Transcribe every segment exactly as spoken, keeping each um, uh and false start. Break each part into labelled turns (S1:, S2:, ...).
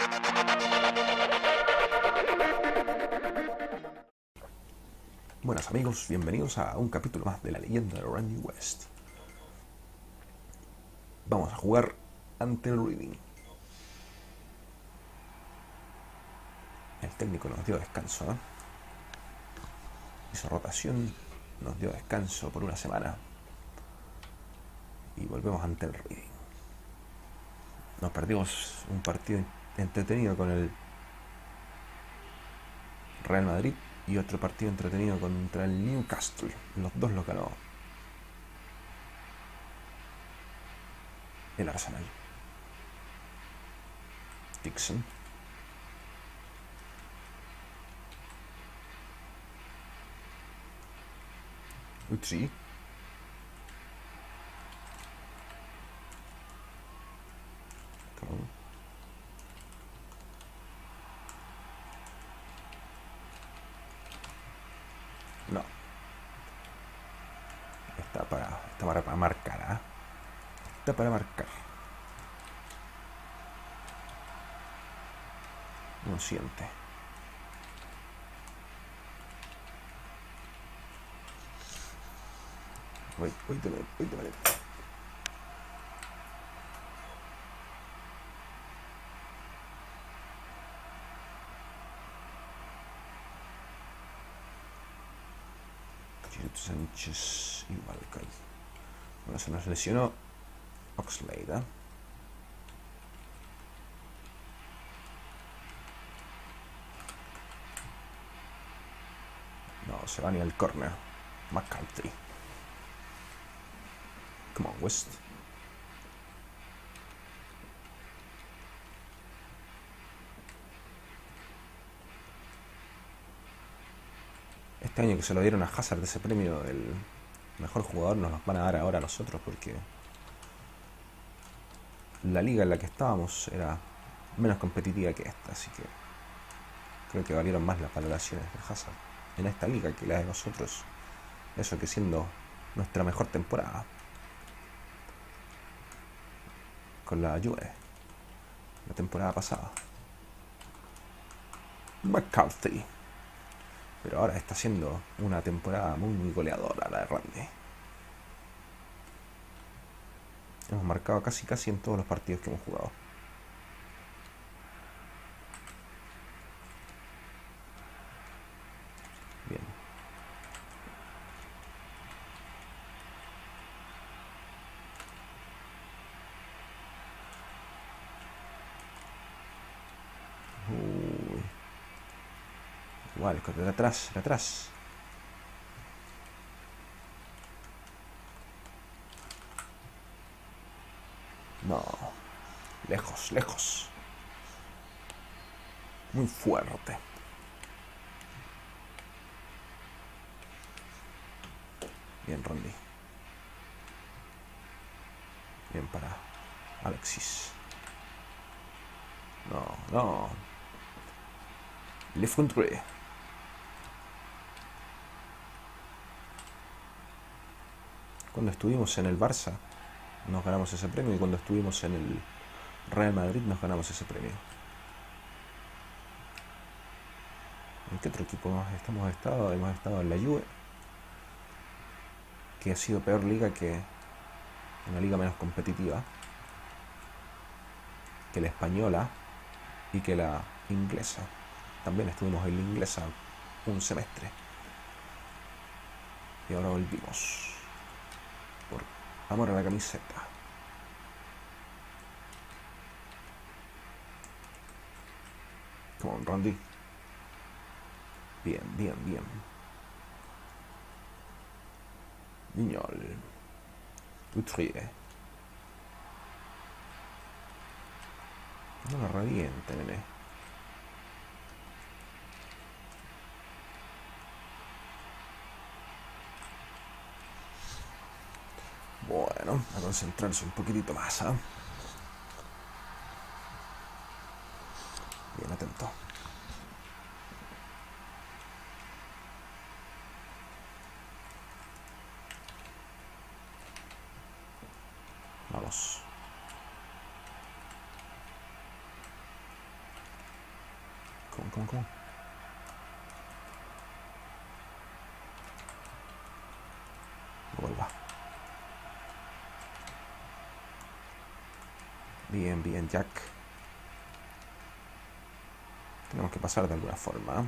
S1: Buenas amigos, bienvenidos a un capítulo más de la leyenda de Randy West. Vamos a jugar ante el Reading. El técnico nos dio descanso, ¿eh? Hizo rotación, nos dio descanso por una semana. Y volvemos ante el Reading. Nos perdimos un partido entretenido con el Real Madrid y otro partido entretenido contra el Newcastle. Los dos los ganó el Arsenal. Dixon. Utsi. Come on. No. Está para, está para, para marcar, ¿eh? Está para marcar. No siente. Wait, wait a minute, wait a minute. Sánchez y Walcott. Bueno, se nos lesionó Oxlade, ¿eh? No, se va ni al corner. McCarthy. Come on, West. Este año que se lo dieron a Hazard ese premio del mejor jugador nos lo van a dar ahora a nosotros porque la liga en la que estábamos era menos competitiva que esta, así que creo que valieron más las valoraciones de Hazard en esta liga que la de nosotros. Eso que siendo nuestra mejor temporada con la Juve la temporada pasada. McCarthy. Pero ahora está siendo una temporada muy, muy goleadora la de Randy. Hemos marcado casi casi en todos los partidos que hemos jugado. Bien. Uy. Igual, de atrás, de atrás. No. Lejos, lejos. Muy fuerte. Bien, Randy. Bien para Alexis. No, no. Le Fontré. Cuando estuvimos en el Barça nos ganamos ese premio y cuando estuvimos en el Real Madrid nos ganamos ese premio. ¿En qué otro equipo más hemos estado? Hemos estado en la Juve, que ha sido peor liga que una liga menos competitiva que la española y que la inglesa. También estuvimos en la inglesa un semestre y ahora volvimos por amor a la camiseta. Come on, Randy. Bien, bien, bien. Viñol. Utrie. No la reviente, nene. Bueno, a concentrarse un poquitito más, ¿eh? Bien atento. Vamos. ¿Cómo, cómo, cómo? Vuelva. Bien, bien, Jack. Tenemos que pasar de alguna forma.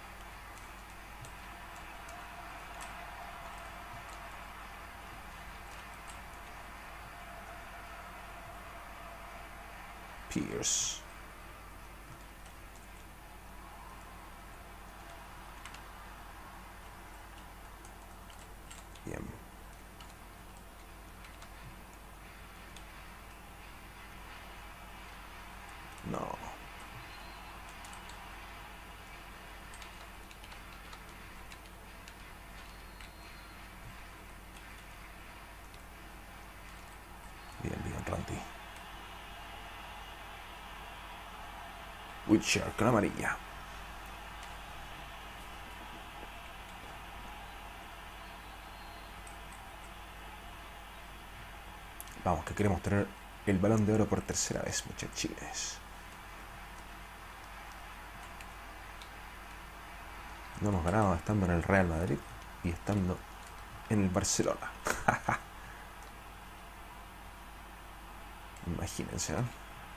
S1: Pierce. Bien. No. Bien, bien, Randy. Witcher con amarilla. Vamos, que queremos tener el Balón de Oro por tercera vez, muchachines. No hemos ganado estando en el Real Madrid y estando en el Barcelona. Imagínense, ¿eh?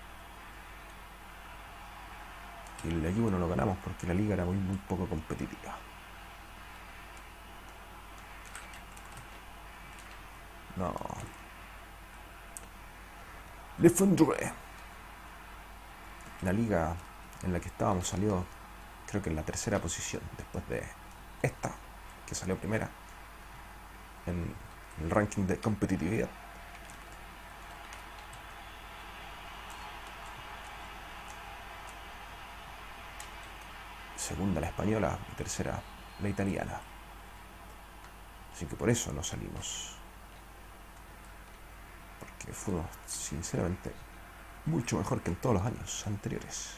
S1: Y el equipo no lo ganamos porque la liga era muy, muy poco competitiva. No. Le Fondre. La liga en la que estábamos salió, creo que en la tercera posición, después de esta, que salió primera en el ranking de competitividad. Segunda la española y tercera la italiana. Así que por eso no salimos. Porque fuimos, sinceramente, mucho mejor que en todos los años anteriores.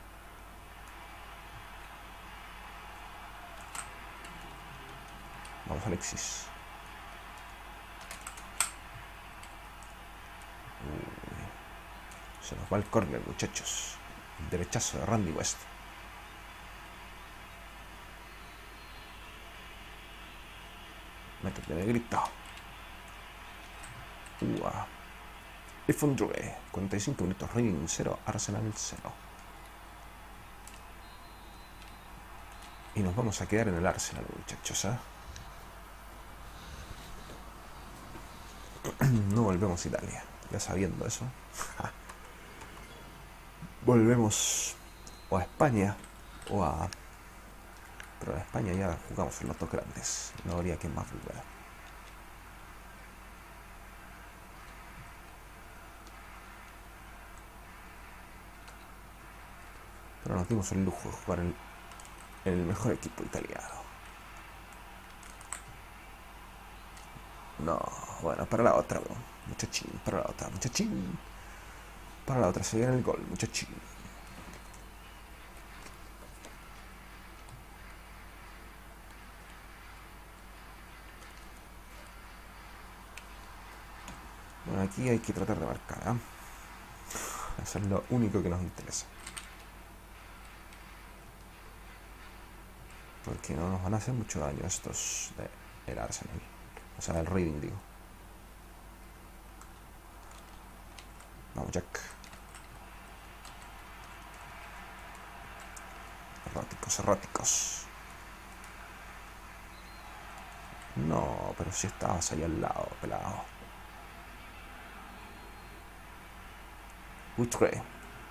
S1: Vamos, Alexis. Uy, se nos va el córner, muchachos. El derechazo de Randy West. Métete de grito. Uah. Le Fondre. cuarenta y cinco minutos. Reading cero. Arsenal cero. Y nos vamos a quedar en el Arsenal, muchachos, ¿eh? No volvemos a Italia. Ya sabiendo eso. Volvemos o a España o a... Pero en España ya jugamos en los dos grandes. No habría quien más volver. Pero nos dimos el lujo de jugar en, en el mejor equipo italiano. No, bueno, para la otra, bro. Muchachín, para la otra, muchachín. Para la otra, se viene el gol, muchachín. Bueno, aquí hay que tratar de marcar, ¿eh? Eso es lo único que nos interesa. Porque no nos van a hacer mucho daño estos del Arsenal. O sea, del Reading, digo. Vamos, Jack. Erráticos, erráticos. No, pero si estabas ahí al lado, pelado. Utre.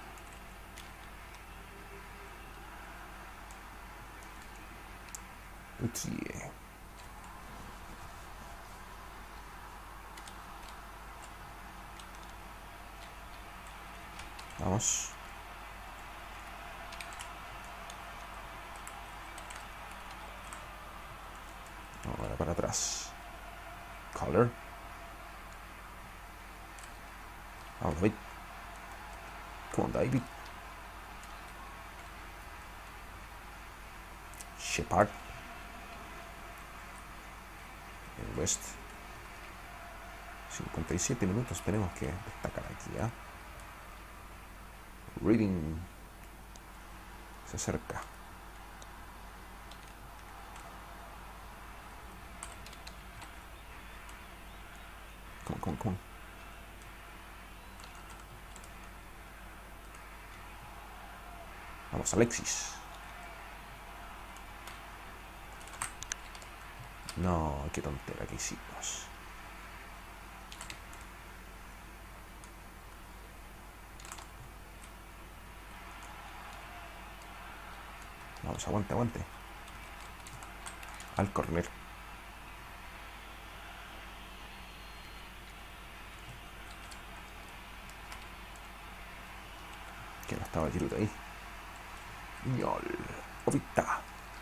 S1: Utrie. Vamos. Ahora para atrás. Collar. Vamos, David. Come on, David. Shepard. El West. cincuenta y siete minutos tenemos que destacar aquí, ¿eh? Reading Se acerca. Come on, come on, come on. Vamos, Alexis. No, qué tontera que hicimos. Vamos, aguante, aguante. Al corner. Que no estaba Giroud ahí. Ñol. Ovita.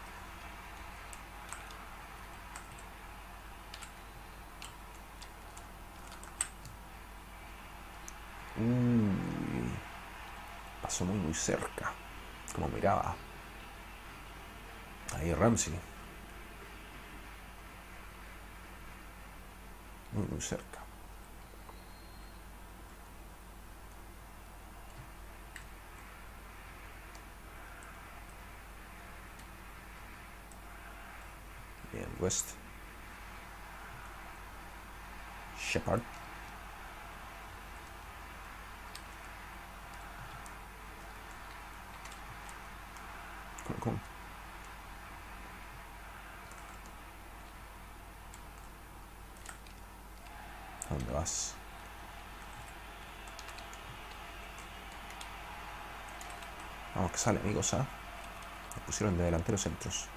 S1: Uy. Pasó muy muy cerca. Como miraba. Ahí Ramsey. Muy muy cerca. Bien, West. Shepard. ¿Cómo, cómo? ¿A dónde vas? Vamos, que sale, amigos, ¿ah? ¿eh? Me pusieron de delanteros centros.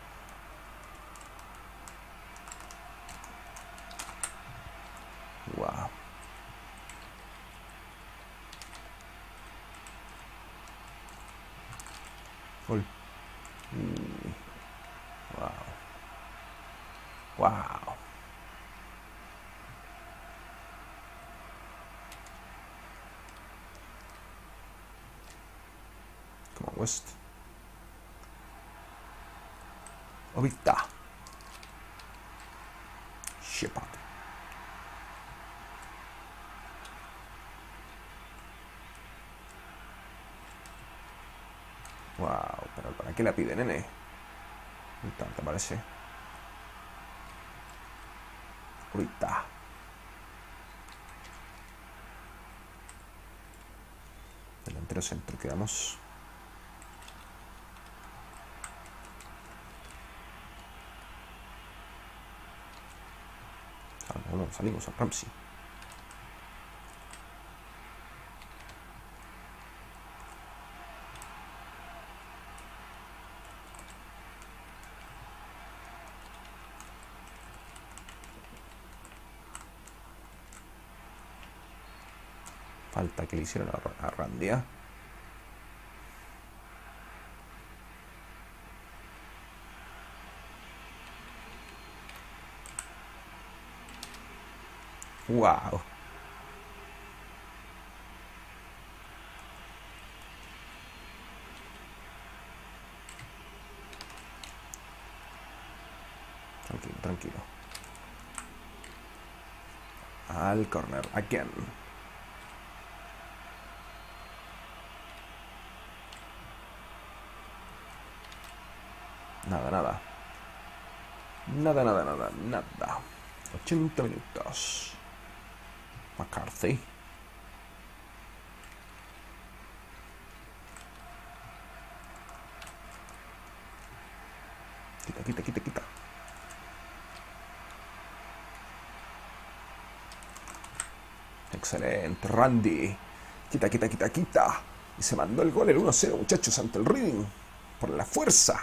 S1: Wow. Gol. Uy. Wow. Wow. Como West. Ovita. Shepard. Wow, pero ¿para qué la pide, nene? Un tanto parece. Ahorita. Delantero centro quedamos. Ah, no, no, salimos a Ramsey. Falta que le hicieron a, a Randia. Wow. Tranquilo, tranquilo. Al corner, again. Nada, nada. Nada, nada, nada, nada. ochenta minutos. McCarthy. Quita, quita, quita, quita. Excelente, Randy. Quita, quita, quita, quita. Y se mandó el gol, el uno cero, muchachos, ante el Reading. Por la fuerza.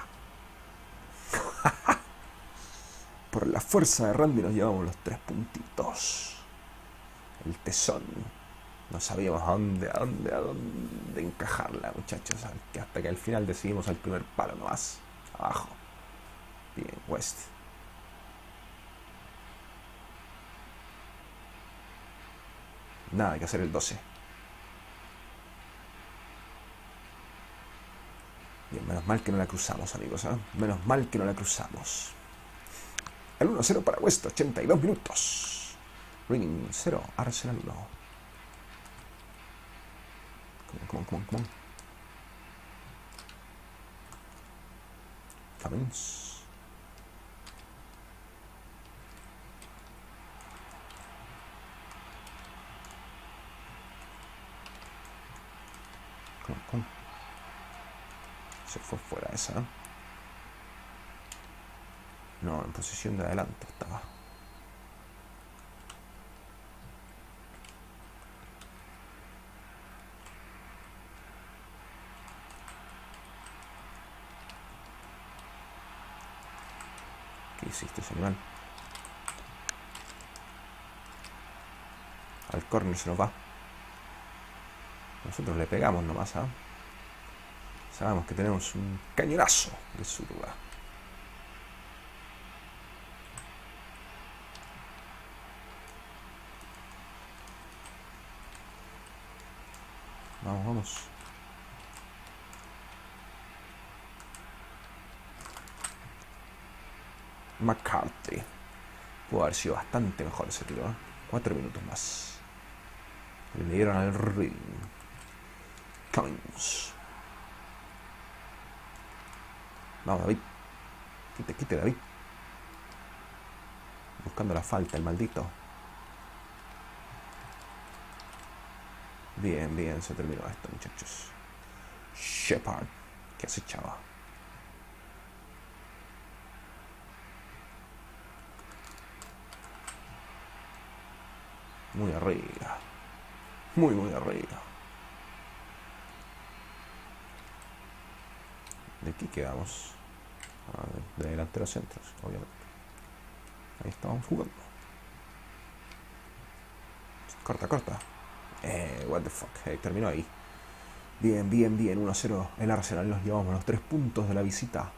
S1: Por la fuerza de Randy nos llevamos los tres puntitos. El tesón. No sabíamos a dónde, a dónde, a dónde encajarla, muchachos. Hasta que al final decidimos al primer palo nomás. Abajo. Bien, West. Nada, hay que hacer el doce. Bien, menos mal que no la cruzamos, amigos, ¿eh? Menos mal que no la cruzamos. El uno cero para West, ochenta y dos minutos. Reading cero, Arsenal uno. Come on, come on, come on, come on. Cummins. Come on, come on. Se fue fuera esa. No, en posición de adelanto estaba. ¿Qué hiciste, ese animal? Al córner se nos va. Nosotros le pegamos nomás, ¿ah? ¿eh? Sabemos que tenemos un cañonazo de zurda. Vamos, vamos. McCarthy. Pudo haber sido bastante mejor ese tiro, ¿eh? Cuatro minutos más. Le dieron al ring. Cummins. Vamos, David. Quite, quite, David. Buscando la falta, el maldito. Bien, bien, se terminó esto, muchachos. Shepard, que acechaba. Muy arriba. Muy, muy arriba. ¿De aquí quedamos? Ah, de, de delanteros centros, obviamente. Ahí estamos jugando. Corta, corta. Eh, what the fuck. Hey, terminó ahí. Bien, bien, bien. uno a cero el Arsenal. Nos llevamos los tres puntos de la visita.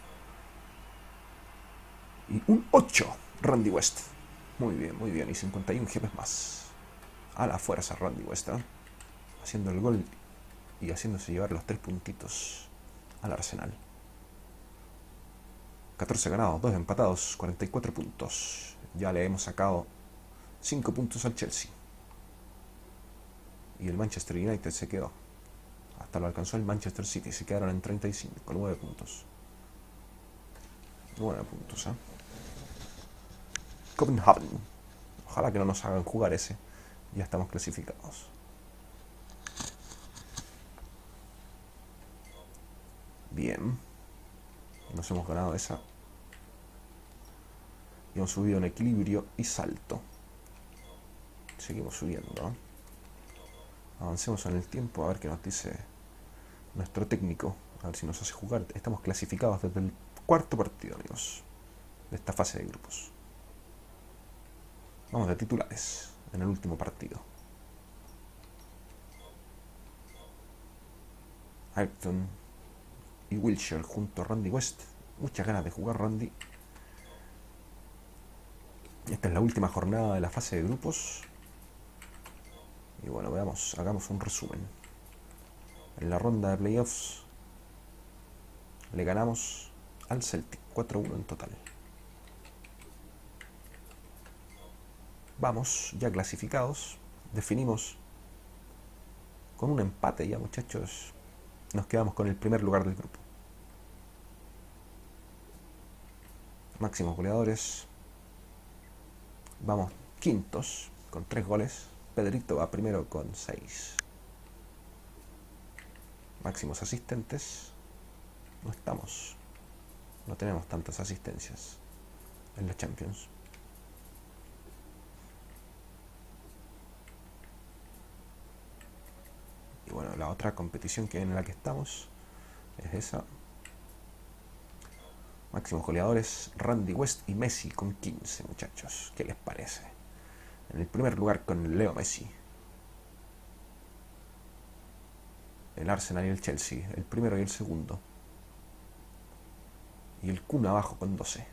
S1: Y un ocho. Randy West. Muy bien, muy bien. Y cincuenta y uno G P más. A la fuerza Randy West, ¿eh? Haciendo el gol y haciéndose llevar los tres puntitos al Arsenal. catorce ganados, dos empatados, cuarenta y cuatro puntos. Ya le hemos sacado cinco puntos al Chelsea. Y el Manchester United se quedó. Hasta lo alcanzó el Manchester City. Se quedaron en treinta y cinco, con nueve puntos. nueve puntos, ¿eh? Copenhagen. Ojalá que no nos hagan jugar ese. Ya estamos clasificados. Bien. Nos hemos ganado esa. Y hemos subido en equilibrio y salto. Seguimos subiendo. Avancemos en el tiempo a ver qué nos dice nuestro técnico. A ver si nos hace jugar. Estamos clasificados desde el cuarto partido, amigos, de esta fase de grupos. Vamos de titulares en el último partido. Ayrton y Wilshere junto a Randy West. Muchas ganas de jugar, Randy. Esta es la última jornada de la fase de grupos. Y bueno, veamos, hagamos un resumen. En la ronda de playoffs le ganamos al Celtic, cuatro a uno en total. Vamos ya clasificados. Definimos con un empate ya, muchachos. Nos quedamos con el primer lugar del grupo. Máximos goleadores. Vamos quintos con tres goles. Pedrito va primero con seis. Máximos asistentes. No estamos. No tenemos tantas asistencias en la Champions. Y bueno, la otra competición que en la que estamos es esa. Máximos goleadores, Randy West y Messi con quince, muchachos. ¿Qué les parece? En el primer lugar con Leo Messi. El Arsenal y el Chelsea, el primero y el segundo. Y el Kun abajo con doce.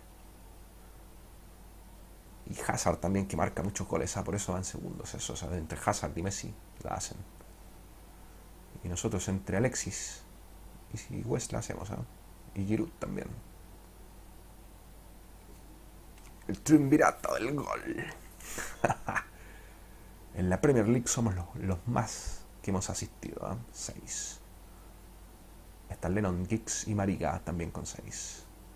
S1: Y Hazard también, que marca muchos goles, ¿ah? Por eso van segundos. Eso, o sea, entre Hazard y Messi la hacen. Y nosotros entre Alexis y West la hacemos, ¿eh? Y Giroud también. El triunvirato del gol. En la Premier League somos los, los más que hemos asistido, ¿eh? seis. Están Lennon, Giggs y Mariga también con seis.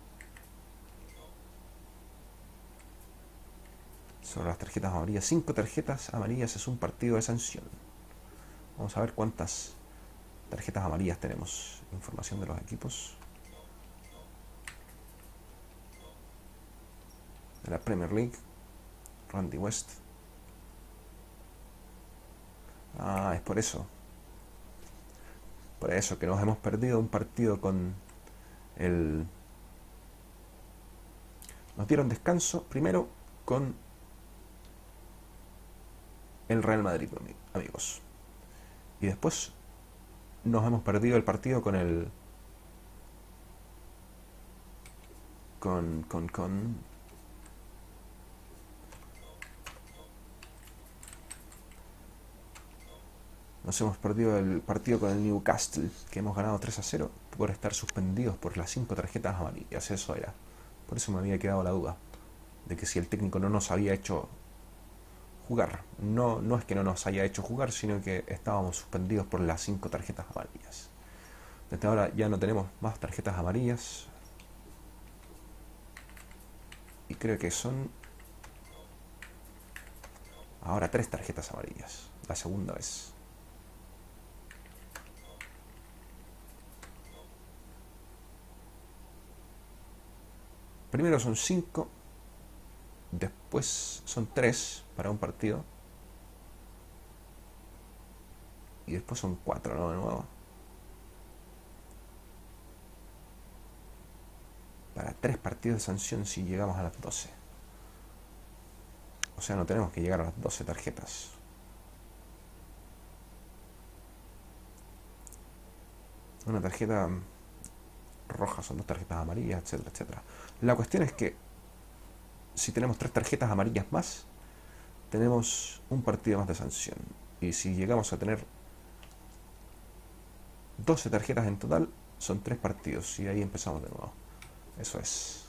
S1: sobre las tarjetas amarillas. Cinco tarjetas amarillas es un partido de sanción. Vamos a ver cuántas tarjetas amarillas tenemos. Información de los equipos. De la Premier League. Randy West. Ah, es por eso. Por eso que nos hemos perdido un partido con el... Nos dieron descanso primero con el Real Madrid, amigos. Y después nos hemos perdido el partido con el... Con... con... con... Nos hemos perdido el partido con el Newcastle, que hemos ganado tres a cero por estar suspendidos por las cinco tarjetas amarillas. Eso era. Por eso me había quedado la duda de que si el técnico no nos había hecho jugar. No, no es que no nos haya hecho jugar, sino que estábamos suspendidos por las cinco tarjetas amarillas. Desde ahora ya no tenemos más tarjetas amarillas. Y creo que son ahora tres tarjetas amarillas. La segunda vez. Primero son cinco, después son tres para un partido y después son cuatro, ¿no? De nuevo. Para tres partidos de sanción si llegamos a las doce. O sea, no tenemos que llegar a las doce tarjetas. Una tarjeta roja son dos tarjetas amarillas, etcétera, etcétera. La cuestión es que si tenemos tres tarjetas amarillas más, tenemos un partido más de sanción. Y si llegamos a tener doce tarjetas en total, son tres partidos. Y ahí empezamos de nuevo. Eso es.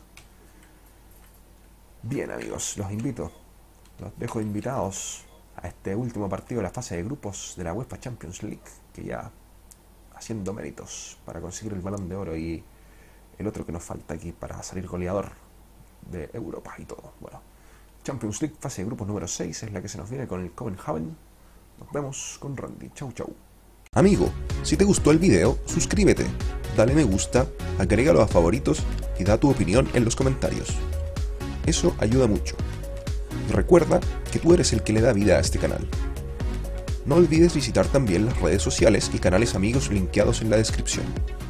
S1: Bien, amigos, los invito, los dejo invitados a este último partido de la fase de grupos de la UEFA Champions League, que ya haciendo méritos para conseguir el Balón de Oro y el otro que nos falta aquí para salir goleador de Europa y todo. Bueno, Champions League, fase de grupos número seis, es la que se nos viene con el Copenhagen. Nos vemos con Randy. Chau, chau.
S2: Amigo, si te gustó el video, suscríbete, dale me gusta, agrégalo a favoritos y da tu opinión en los comentarios. Eso ayuda mucho. Y recuerda que tú eres el que le da vida a este canal. No olvides visitar también las redes sociales y canales amigos linkeados en la descripción.